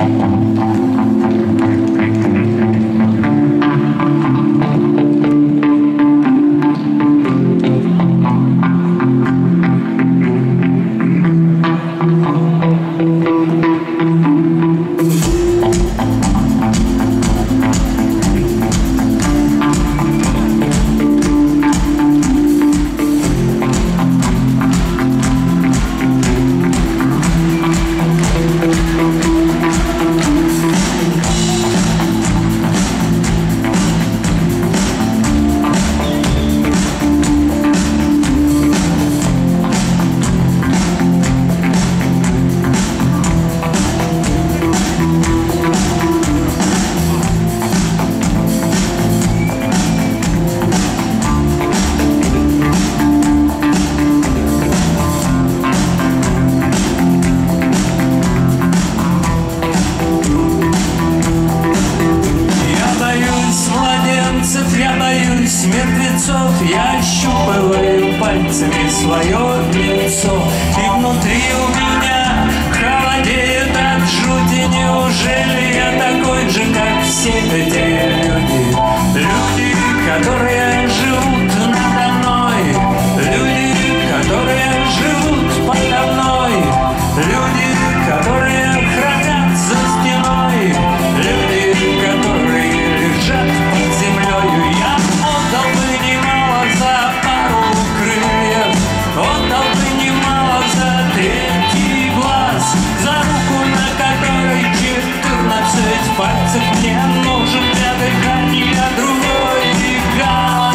мертвецов я ощупываю пальцами свое лицо, и внутри у меня холодеет от жути. Неужели я такой же, как все эти люди? Люди, которые живут надо мной, люди, которые живут подо мной, люди, которые хранят за стеной, люди, которые лежат под землей. Я отдал бы немало за пару крыльев, отдал бы немало за третий глаз, за руку, на которой 14 пальцев. Мне нужен для дыхания другой газ.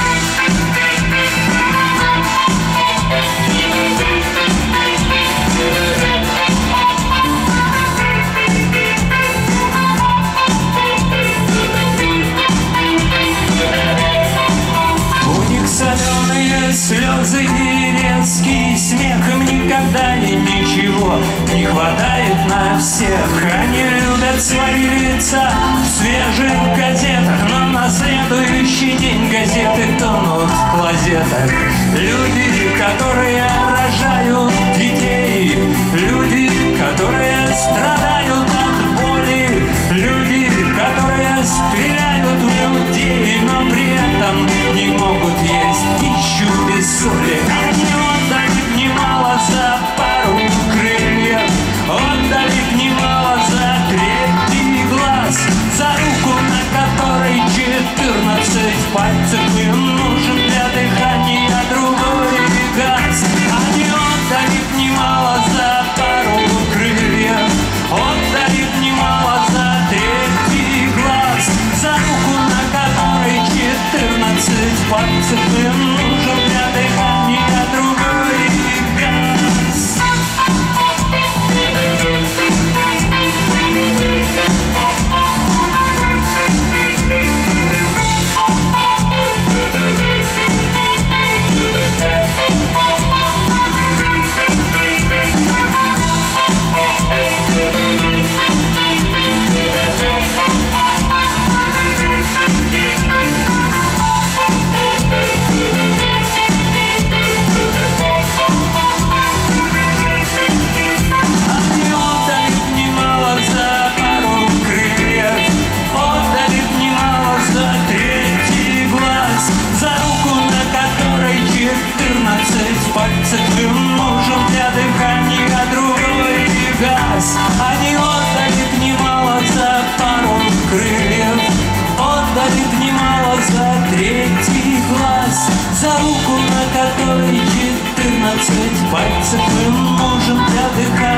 Соленые слезы и резкий смех, им никогда и ничего не хватает на всех. Они любят свои лица в свежих газетах, но на следующий день газеты тонут в клозетах. Люди, которые рожают детей, люди, которые страдают от боли, люди, которые стреляют в людей, но при этом не могут есть пищу без соли. Они отдали немало за пару крыльев, отдали немало за третий глаз, за руку, на которой 14 пальцев. Им нужен для дыхания другой газ. Они отдали немало за пару крыльев, отдали немало за третий глаз, за руку, на которой 14 пальцев. Им нужен для дыхания другой газ. Пальцев. Им нужен для дыхания другой газ. Они отдали немало за пару крыльев, отдали немало за третий глаз, за руку, на которой 14 пальцев. Им нужен для дыхания